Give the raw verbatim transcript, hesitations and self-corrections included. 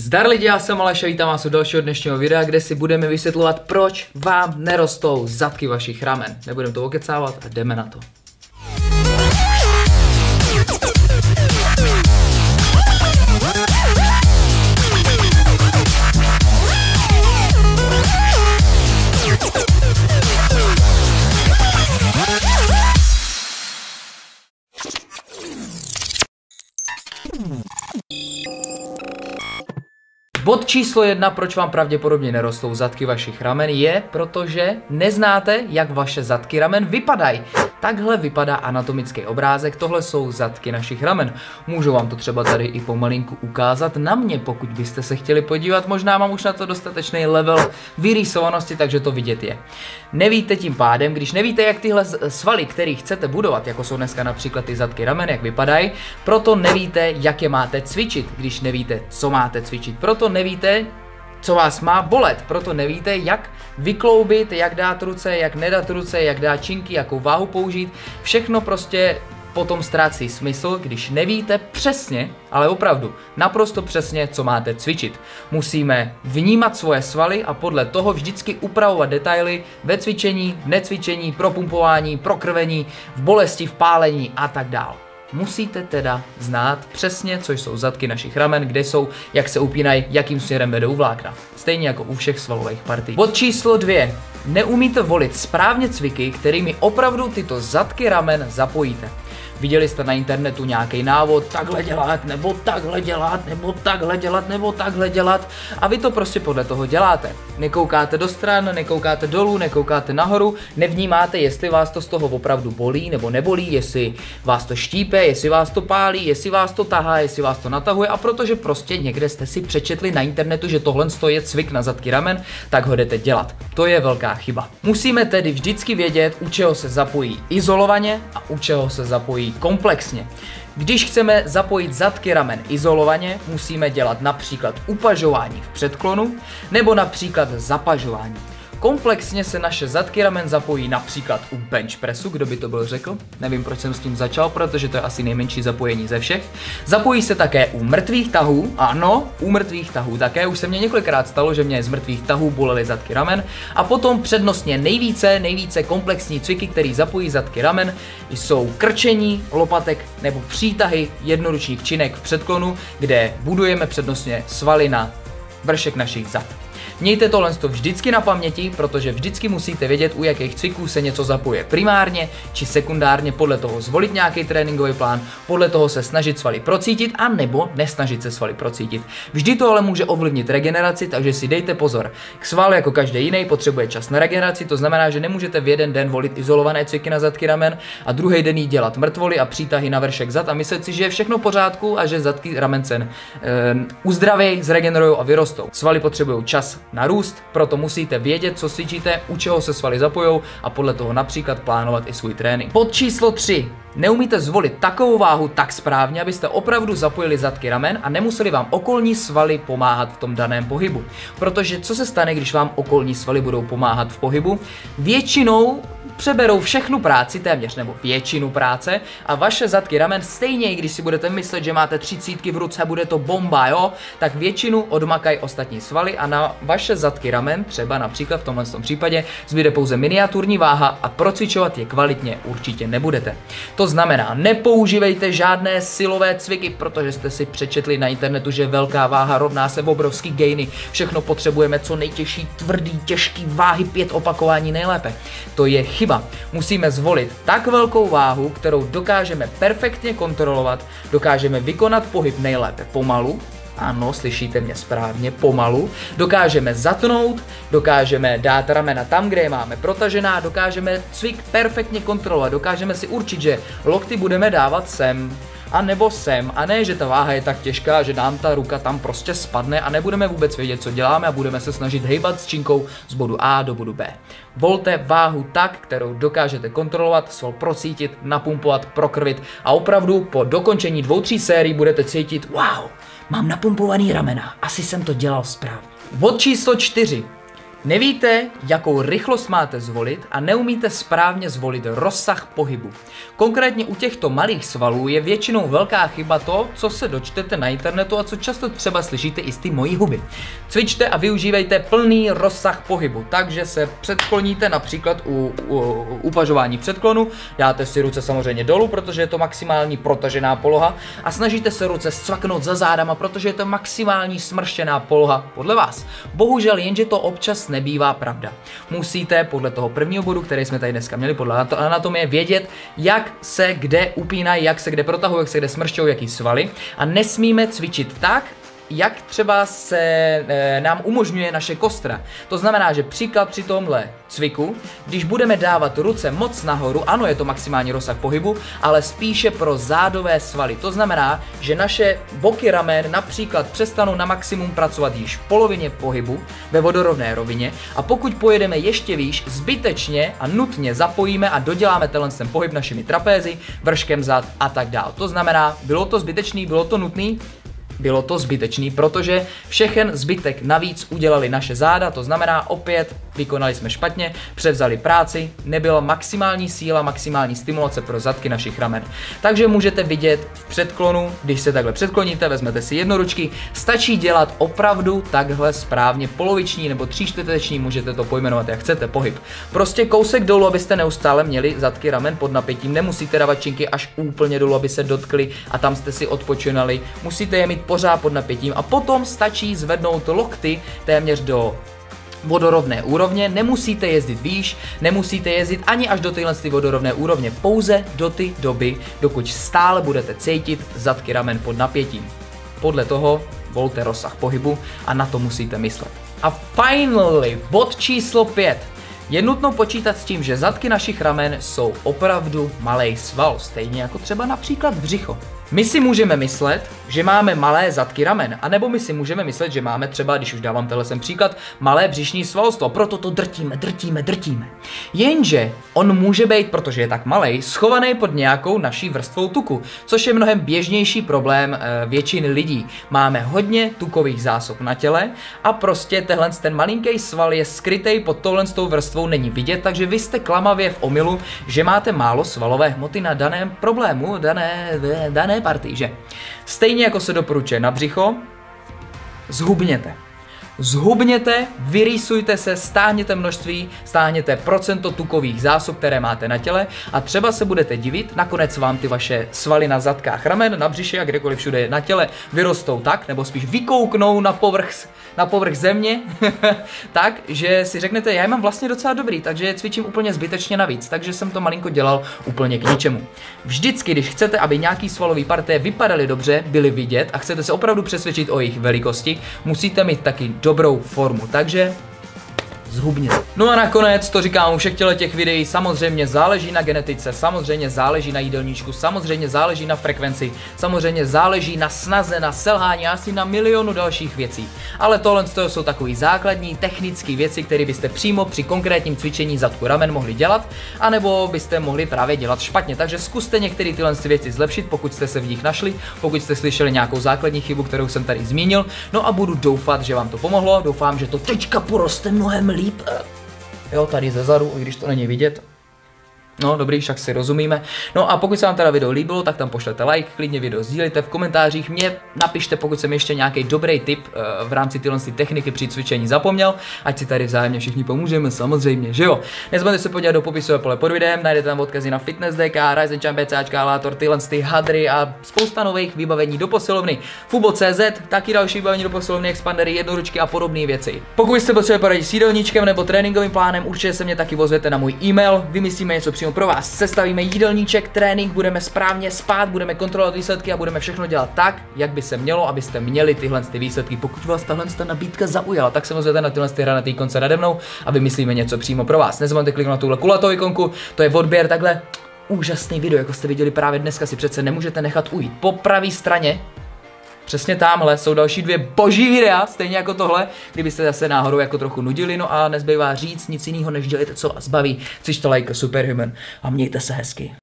Zdar lidi, já jsem Aleš a vítám vás u dalšího dnešního videa, kde si budeme vysvětlovat, proč vám nerostou zadky vašich ramen. Nebudeme to okecávat a jdeme na to. Bod číslo jedna, proč vám pravděpodobně nerostou zadky vašich ramen, je, protože neznáte, jak vaše zadky ramen vypadají. Takhle vypadá anatomický obrázek, tohle jsou zadky našich ramen. Můžu vám to třeba tady i pomalinku ukázat na mě, pokud byste se chtěli podívat, možná mám už na to dostatečný level vyrýsovanosti, takže to vidět je. Nevíte tím pádem, když nevíte, jak tyhle svaly, které chcete budovat, jako jsou dneska například ty zadky ramen, jak vypadají, proto nevíte, jak je máte cvičit, když nevíte, co máte cvičit, proto nevíte, co vás má bolet, proto nevíte, jak vykloubit, jak dát ruce, jak nedat ruce, jak dát činky, jakou váhu použít. Všechno prostě potom ztrácí smysl, když nevíte přesně, ale opravdu naprosto přesně, co máte cvičit. Musíme vnímat svoje svaly a podle toho vždycky upravovat detaily ve cvičení, v necvičení, pro pumpování, pro krvení, v bolesti, v pálení a tak dál. Musíte teda znát přesně, co jsou zadky našich ramen, kde jsou, jak se upínají, jakým směrem vedou vlákna. Stejně jako u všech svalových partí. Bod číslo dvě. Neumíte volit správně cviky, kterými opravdu tyto zadky ramen zapojíte. Viděli jste na internetu nějaký návod, takhle dělat, nebo takhle dělat, nebo takhle dělat, nebo takhle dělat a vy to prostě podle toho děláte. Nekoukáte do stran, nekoukáte dolů, nekoukáte nahoru, nevnímáte, jestli vás to z toho opravdu bolí nebo nebolí, jestli vás to štípe, jestli vás to pálí, jestli vás to tahá, jestli vás to natahuje a protože prostě někde jste si přečetli na internetu, že tohle je cvik na zadky ramen, tak ho jdete dělat. To je velká chyba. Musíme tedy vždycky vědět, u čeho se zapojí izolovaně a u čeho se zapojí komplexně. Když chceme zapojit zadky ramen izolovaně, musíme dělat například upažování v předklonu nebo například zapažování. Komplexně se naše zadky ramen zapojí například u bench pressu, kdo by to byl řekl. Nevím, proč jsem s tím začal, protože to je asi nejmenší zapojení ze všech. Zapojí se také u mrtvých tahů, ano, u mrtvých tahů také. Už se mně několikrát stalo, že mě z mrtvých tahů bolely zadky ramen. A potom přednostně nejvíce, nejvíce komplexní cviky, které zapojí zadky ramen, jsou krčení lopatek nebo přítahy jednoručních činek v předklonu, kde budujeme přednostně svaly na vršek našich zad. Mějte tohle vždycky na paměti, protože vždycky musíte vědět, u jakých cviků se něco zapoje primárně či sekundárně, podle toho zvolit nějaký tréninkový plán, podle toho se snažit svaly procítit a nebo nesnažit se svaly procítit. Vždy to ale může ovlivnit regeneraci, takže si dejte pozor. K sval jako každý jiný potřebuje čas na regeneraci, to znamená, že nemůžete v jeden den volit izolované cviky na zadky ramen a druhý den jí dělat mrtvoly a přítahy na vršek zad a myslet si, že je všechno v pořádku a že zadky ramen se e, uzdraví, zregenerují a vyrostou. Svaly potřebují čas na růst, proto musíte vědět, co cvičíte, u čeho se svaly zapojou a podle toho například plánovat i svůj trénink. Bod číslo tři. Neumíte zvolit takovou váhu tak správně, abyste opravdu zapojili zadky ramen a nemuseli vám okolní svaly pomáhat v tom daném pohybu. Protože co se stane, když vám okolní svaly budou pomáhat v pohybu? Většinou přeberou všechnu práci, téměř nebo většinu práce a vaše zadky ramen stejně, i když si budete myslet, že máte třicítky v ruce, bude to bomba, jo, tak většinu odmakají ostatní svaly a na vaše zadky ramen, třeba například v tomhle případě, zbyde pouze miniaturní váha a procvičovat je kvalitně určitě nebudete. To znamená, nepoužívejte žádné silové cviky, protože jste si přečetli na internetu, že velká váha rovná se obrovský gainy. Všechno potřebujeme co nejtěžší, tvrdý, těžký váhy, pět opakování nejlépe. To je chyba. Musíme zvolit tak velkou váhu, kterou dokážeme perfektně kontrolovat, dokážeme vykonat pohyb nejlépe pomalu. Ano, slyšíte mě správně, pomalu. Dokážeme zatnout, dokážeme dát ramena tam, kde je máme protažená, dokážeme cvik perfektně kontrolovat, dokážeme si určit, že lokty budeme dávat sem a nebo sem a ne, že ta váha je tak těžká, že nám ta ruka tam prostě spadne a nebudeme vůbec vědět, co děláme a budeme se snažit hejbat s činkou z bodu A do bodu B. Volte váhu tak, kterou dokážete kontrolovat, sval procítit, napumpovat, prokrvit a opravdu po dokončení dvou, tří sérií budete cítit, wow, mám napumpovaný ramena, asi jsem to dělal správně. Bod číslo čtyři. Nevíte, jakou rychlost máte zvolit a neumíte správně zvolit rozsah pohybu. Konkrétně u těchto malých svalů je většinou velká chyba to, co se dočtete na internetu a co často třeba slyšíte i z ty mojí huby. Cvičte a využívejte plný rozsah pohybu, takže se předkloníte například u, u, u upažování předklonu, dáte si ruce samozřejmě dolů, protože je to maximální protažená poloha a snažíte se ruce scvaknout za zádama, protože je to maximální smrštěná poloha podle vás. Bohužel jenže to občas nebývá pravda. Musíte podle toho prvního bodu, který jsme tady dneska měli, podle anatomie, vědět, jak se kde upínají, jak se kde protahují, jak se kde smršťou, jaký svaly. A nesmíme cvičit tak, jak třeba se e, nám umožňuje naše kostra. To znamená, že příklad při tomhle cviku, když budeme dávat ruce moc nahoru, ano, je to maximální rozsah pohybu, ale spíše pro zádové svaly. To znamená, že naše boky ramen například přestanou na maximum pracovat již v polovině pohybu ve vodorovné rovině a pokud pojedeme ještě výš, zbytečně a nutně zapojíme a doděláme tenhle ten pohyb našimi trapézy, vrškem zad a tak dále. To znamená, bylo to zbytečný, bylo to nutný? Bylo to zbytečný, protože všechen zbytek navíc udělali naše záda, to znamená opět vykonali jsme špatně, převzali práci, nebyla maximální síla, maximální stimulace pro zadky našich ramen. Takže můžete vidět v předklonu, když se takhle předkloníte, vezmete si jednoručky, stačí dělat opravdu takhle správně poloviční nebo tříčtvrteční, můžete to pojmenovat jak chcete, pohyb. Prostě kousek dolů, abyste neustále měli zadky ramen pod napětím, nemusíte dávat činky až úplně dolů, aby se dotkli a tam jste si odpočinali, musíte je mít pořád pod napětím a potom stačí zvednout lokty téměř do vodorovné úrovně, nemusíte jezdit výš, nemusíte jezdit ani až do tyhle vodorovné úrovně, pouze do ty doby, dokud stále budete cítit zadky ramen pod napětím. Podle toho volte rozsah pohybu a na to musíte myslet. A finally, bod číslo pět. Je nutno počítat s tím, že zadky našich ramen jsou opravdu malej sval, stejně jako třeba například břicho. My si můžeme myslet, že máme malé zadky ramen, anebo my si můžeme myslet, že máme třeba, když už dávám tenhle sem příklad, malé břišní svalstvo, proto to drtíme, drtíme, drtíme. Jenže on může být, protože je tak malej, schovaný pod nějakou naší vrstvou tuku, což je mnohem běžnější problém e, většiny lidí. Máme hodně tukových zásob na těle a prostě tenhle ten malinký sval je skrytej pod touhle vrstvou, není vidět, takže vy jste klamavě v omylu, že máte málo svalové hmoty na daném problému, dané, dané partii, že? Stejně jako se doporučuje na břicho, zhubněte. Zhubněte, vyrýsujte se, stáhněte množství, stáhněte procento tukových zásob, které máte na těle a třeba se budete divit, nakonec vám ty vaše svaly na zadkách ramen, na břiše a kdekoliv všude na těle vyrostou tak, nebo spíš vykouknou na povrch, na povrch země, tak, že si řeknete, já je mám vlastně docela dobrý, takže je cvičím úplně zbytečně navíc, takže jsem to malinko dělal úplně k ničemu. Vždycky, když chcete, aby nějaký svalový partie vypadaly dobře, byly vidět a chcete se opravdu přesvědčit o jejich velikosti, musíte mít taky dobrou formu, takže zhubněte. No a nakonec, to říkám u všech těch videí, samozřejmě záleží na genetice, samozřejmě záleží na jídelníčku, samozřejmě záleží na frekvenci, samozřejmě záleží na snaze, na selhání, asi na milionu dalších věcí. Ale tohle jsou takové základní technické věci, které byste přímo při konkrétním cvičení zadku ramen mohli dělat, anebo byste mohli právě dělat špatně. Takže zkuste některé tyhle věci zlepšit, pokud jste se v nich našli, pokud jste slyšeli nějakou základní chybu, kterou jsem tady zmínil. No a budu doufat, že vám to pomohlo. Doufám, že to teďka poroste mnohem líp. Jo, tady zezadu, i když to není vidět. No dobrý, však si rozumíme. No a pokud se vám teda video líbilo, tak tam pošlete like, klidně video sdílejte v komentářích, mě napište, pokud jsem ještě nějaký dobrý tip uh, v rámci tyhle techniky při cvičení zapomněl, ať si tady vzájemně všichni pomůžeme, samozřejmě, že jo. Nezapomeňte se podívat do popisové pole pod videem, najdete tam odkazy na Fitness D K, Ryzen Champ, PCáčka, Látor, tyhle ty hadry a spousta nových vybavení do posilovny. Fubo tečka cé zet, taky další vybavení do posilovny, expandery, jednoručky a podobné věci. Pokud jste potřebovali poradit s jídelníčkem nebo tréninkovým plánem, určitě se mě taky ozvěte na můj e-mail, vymyslíme něco přímo pro vás. Sestavíme jídelníček, trénink, budeme správně spát, budeme kontrolovat výsledky a budeme všechno dělat tak, jak by se mělo, abyste měli tyhle ty výsledky. Pokud vás tahle nabídka zaujala, tak se ozvěte na tyhle ty hranatý konce nade mnou a vymyslíme něco přímo pro vás. Nezapomeňte kliknout na tuhle kulatou ikonku, to je odběr takhle úžasný video, jako jste viděli právě dneska, si přece nemůžete nechat ujít. Po pravé straně přesně tamhle jsou další dvě boží videa, stejně jako tohle, kdybyste zase náhodou jako trochu nudili, no a nezbývá říct nic jiného, než dělejte, co vás baví. Cvičte like Superhuman a mějte se hezky.